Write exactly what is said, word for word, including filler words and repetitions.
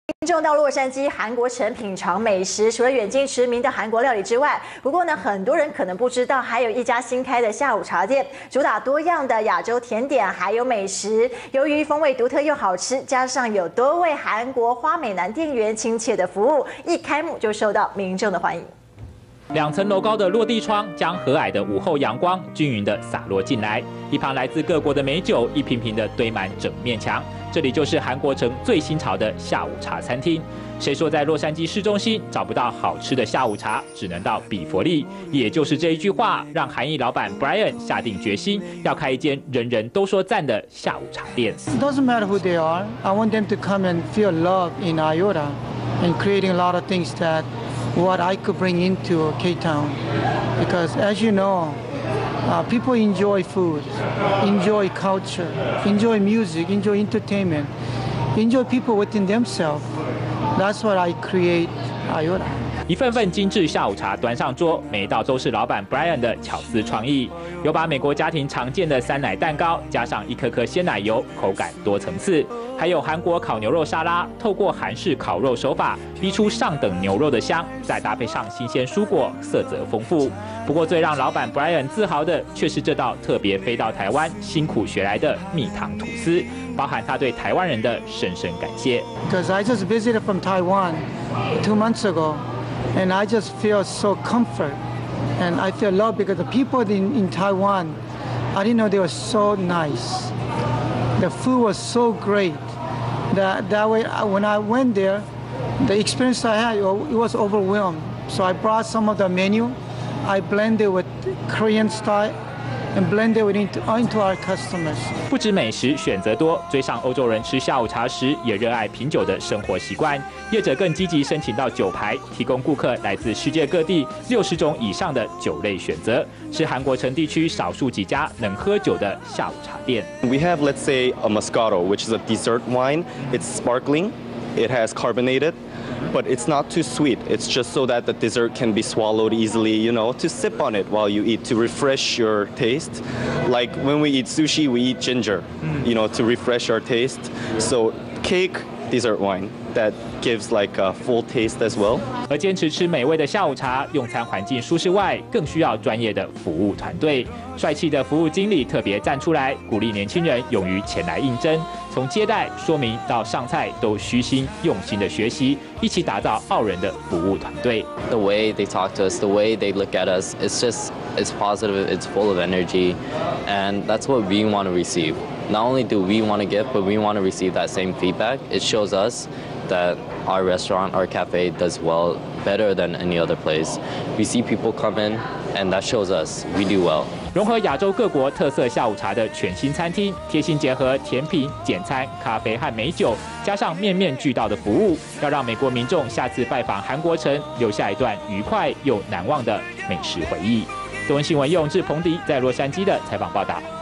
民众到洛杉矶韩国城品尝美食，除了远近驰名的韩国料理之外，不过呢，很多人可能不知道，还有一家新开的下午茶店，主打多样的亚洲甜点还有美食。由于风味独特又好吃，加上有多位韩国花美男店员亲切的服务，一开幕就受到民众的欢迎。 两层楼高的落地窗将和蔼的午后阳光均匀地洒落进来，一旁来自各国的美酒一瓶瓶地堆满整面墙。这里就是韩国城最新潮的下午茶餐厅。谁说在洛杉矶市中心找不到好吃的下午茶，只能到比佛利。也就是这一句话，让韩裔老板 Brian 下定决心要开一间人人都说赞的下午茶店。 It doesn't matter who they are. I want them to come and feel love in Iota, and creating a lot of things that. What I could bring into K-Town, because as you know, uh, people enjoy food, enjoy culture, enjoy music, enjoy entertainment, enjoy people within themselves. That's what I create Iota. 一份份精致下午茶端上桌，每一道都是老板 Brian 的巧思创意。有把美国家庭常见的酸奶蛋糕加上一颗颗鲜奶油，口感多层次；还有韩国烤牛肉沙拉，透过韩式烤肉手法逼出上等牛肉的香，再搭配上新鲜蔬果，色泽丰富。不过最让老板 Brian 自豪的，却是这道特别飞到台湾辛苦学来的蜜糖吐司，包含他对台湾人的深深感谢。 Because I just visited from Taiwan two months ago. And I just feel so comfort, and I feel love because the people in, in Taiwan, I didn't know they were so nice. The food was so great. That, that way, when I went there, the experience I had, it was overwhelmed. So I brought some of the menu, I blended with Korean style, and blended it into, into our customers. 不止美食选择多，追上欧洲人吃下午茶时也热爱品酒的生活习惯。业者更积极申请到酒牌，提供顾客来自世界各地六十种以上的酒类选择，是韩国城地区少数几家能喝酒的下午茶店。 We have, let's say, a Moscato, which is a dessert wine. It's sparkling. It has carbonated. But it's not too sweet. It's just so that the dessert can be swallowed easily, you know, to sip on it while you eat, to refresh your taste. Like when we eat sushi, we eat ginger, you know, to refresh our taste. So cake, dessert wine, that gives like a full taste as well. 而坚持吃美味的下午茶，用餐环境舒适外，更需要专业的服务团队。帅气的服务经理特别站出来，鼓励年轻人勇于前来应征。从接待、说明到上菜，都虚心用心的学习，一起打造傲人的服务团队。 The way they talk to us, the way they look at us, it's just it's positive, it's full of energy, and that's what we want to receive. Not only do we want to give, but we want to receive that same feedback. It shows us that our restaurant, our cafe does well, better than any other place. We see people come in, and that shows us we do well. 融合亚洲各国特色下午茶的全新餐厅，贴心结合甜品、简餐、咖啡和美酒，加上面面俱到的服务，要让美国民众下次拜访韩国城，留下一段愉快又难忘的美食回忆。中文新闻用志鹏迪在洛杉矶的采访报道。